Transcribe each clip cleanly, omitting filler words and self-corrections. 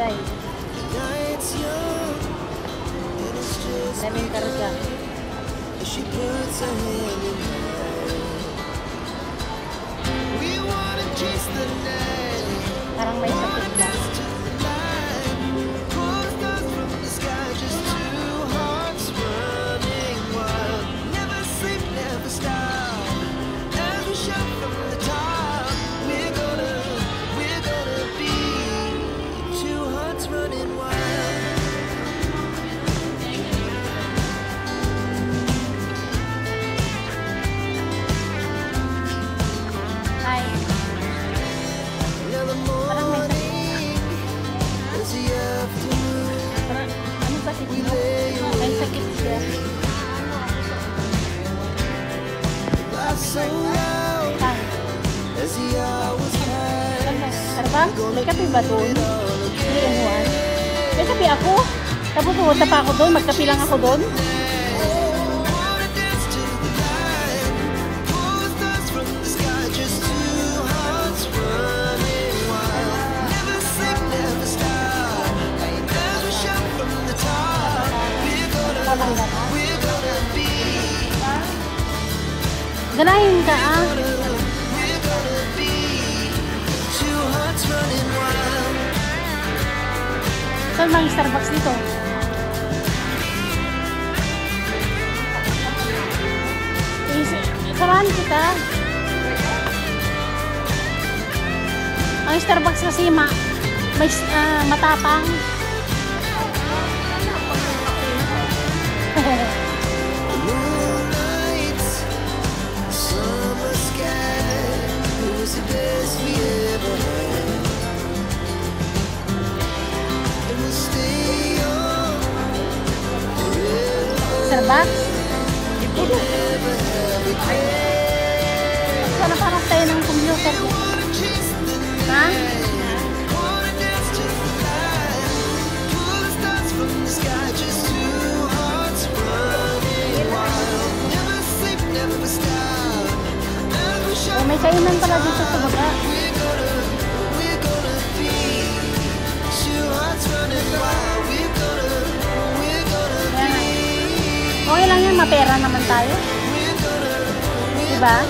guys. Daming karga. Parang may sakit na. May sakit siya. Starbucks? May kape ba doon? Hindi umuan. May kape ako. Tapos pumunta pa ako doon. Magkape lang ako doon. Ganahin ka ah. Saan bang Starbucks dito? Samahan kita. Ang Starbucks kasi may matapang. Starbucks? Sana parang tayo ng computer. Ha? Oh, may kainan pala dito sa baba. Okay lang yan, mapera naman tayo. Diba?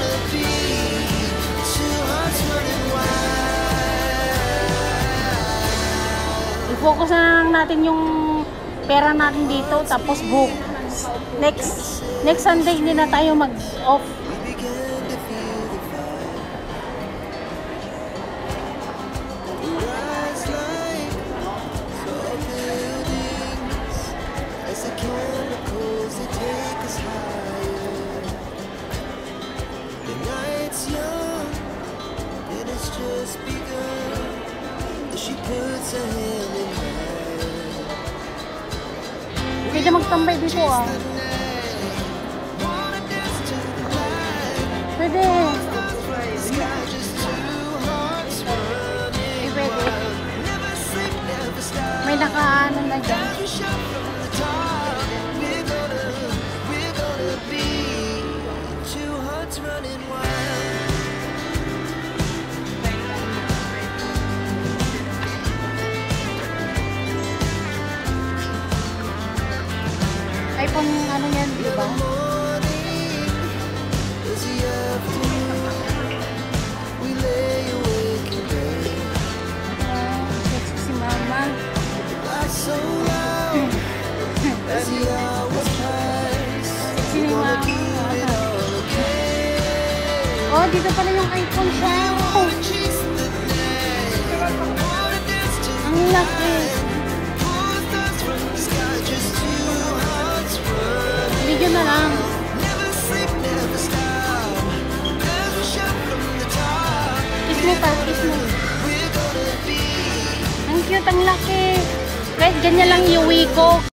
I-focus na lang natin yung pera natin dito, tapos book. Next Sunday hindi na tayo mag-off. Pwede magtambay dito ah. Pwede. Pwede. May nakaano na dyan. iPhone ano yan, di ba? Sexy si mama. Sexy ni mama. Oh, dito pala yung iPhone siya. Ang laki. Video na lang. Kiss mo pa, kiss mo. Ang cute, ang laki. Kahit ganyan lang iuwi ko.